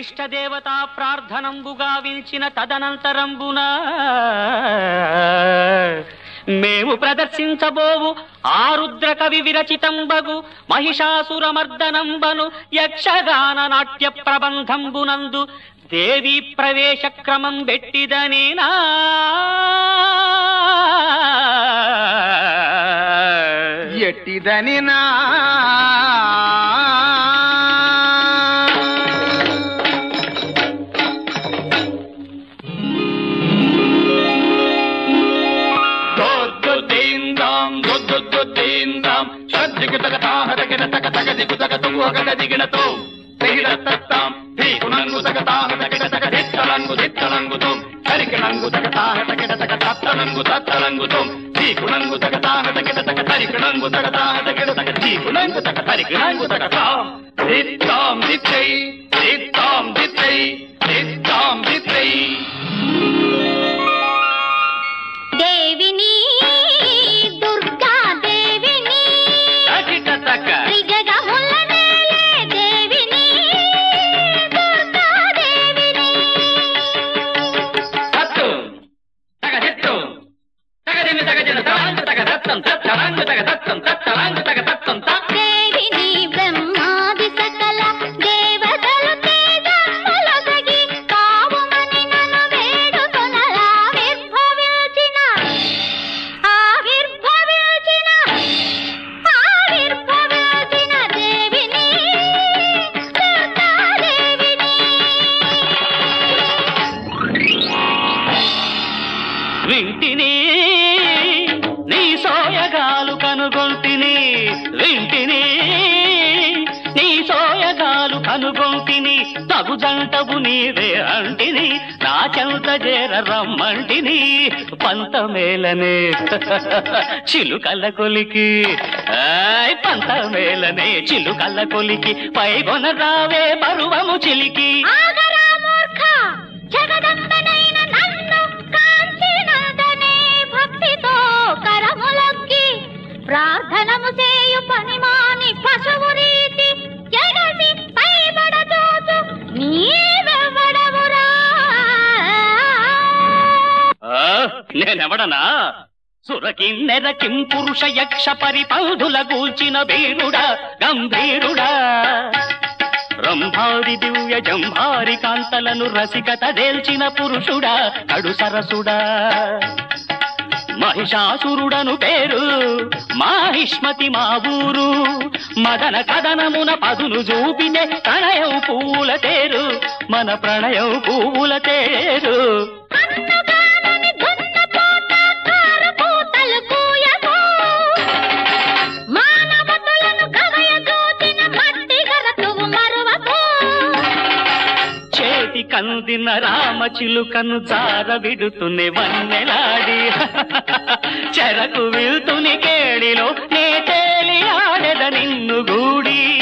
ఇష్టదేవతా ప్రార్థనంబుగా విల్చిన తదనంతరంబున మేము ప్రదర్శించబోవు ఆరుద్ర కవి విరచితంబగు మహిషాసురమర్దనంబను యక్షగాన నాట్య ప్రబంధంబునందు దేవీ ప్రవేశ క్రమం బెట్టిదనేనా ఎట్టిదనినా దేవిని దుర్గా దేవిని దేవిని దుర్గా దేవిని దేవిని బ్రహ్మాది సకల దేవతలు తేజస్సులొసగి కావుమని నన్ను వేడుకొనలా ఆవిర్భవించిన దేవిని దుర్గా దేవిని వింటిని నీ సోయగాలు కనుగొంటిని వింటిని నీ సోయగాలు కనుగొంటిని తగు జంటవు నీవే అంటిని నా చెంత చేర రమ్మంటిని పంతమేలనే చిలుకల్ల కొలికి పంతమేలనే చిలుకల్ల కొలికి పైగొన రావే పరువము చిలికి ఆగరా మూర్ఖ జగదంబనైన నన్ను కాంచినందనే భక్తితో కరములొక్కి ప్రార్థనము చేయు పనిమాని పశువు రీతి జగసి పైబడదోచు నీవెవ్వడవురా నేనెవడనా సురకిన్నెర కిం పురుష యక్ష పరిపంధుల గూల్చిన వీరుడా గంభీరుడా రంభారి దివ్య జంభారి కాంతలను రసికత దేల్చిన పురుషుడా కడు సరసుడా మహిషాసురుడను పేరు మాహిష్మతి మా ఊరు మదన కదనమున పదును చూపితే ప్రణయం పూల తేరు మన ప్రణయం పూల తేరు అన్నగానని దున్నపోత కారపూతలు కూయకు మానవతులను కవయదూచిన మట్టి గరతువు మరువకు చేతి కందిన రామ చిలుకను జార విడుతుని వన్నెలాడి చెరకు విల్తుని కేడిలో నే తేలి ఆడెద నిన్ను గూడి